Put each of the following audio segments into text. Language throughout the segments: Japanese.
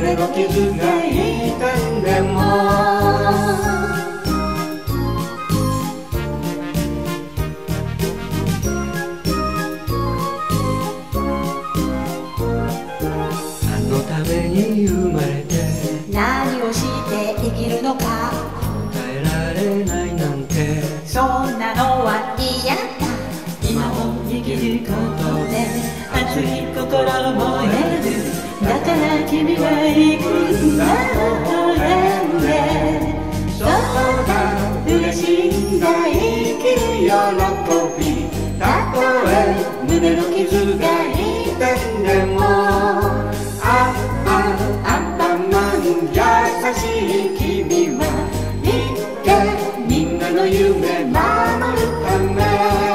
胸の傷が痛んでも何のために生まれて何をして生きるのか答えられないなんてそんなのは嫌だ今を生きることで熱い心燃えるだから君は行くんだ応援でそうだ嬉しいんだ生きる喜びたとえ胸の傷が痛んでもアンパンマン優しい君はいてみんなの夢守るため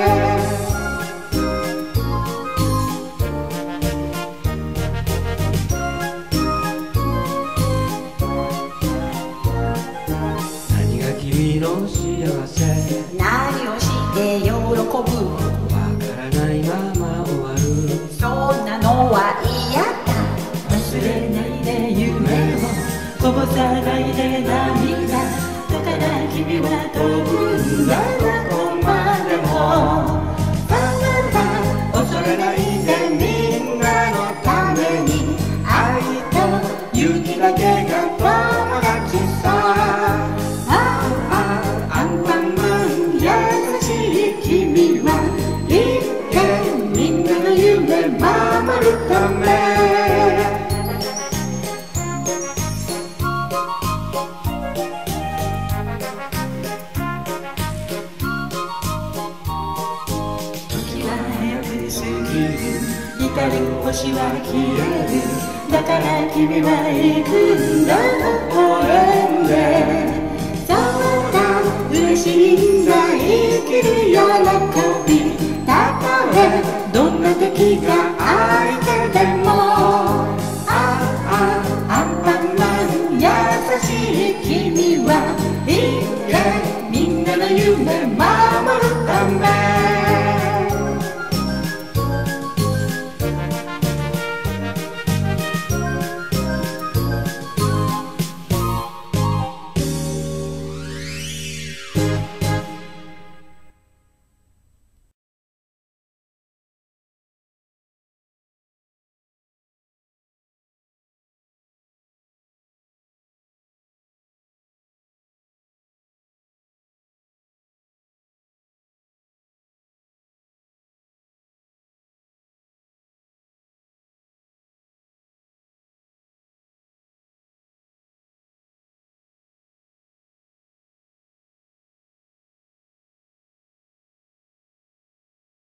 何が君の幸せ何をして喜ぶわからないまま終わるそんなのは嫌だ忘れないで夢をこぼさないで涙だから君は飛ぶんだどこまでも恐れないでみんなのために愛と勇気だけが友達さアンパンマン優しい君はいてみんなの夢守るため光る星は消えるだから君は行くんだ応援で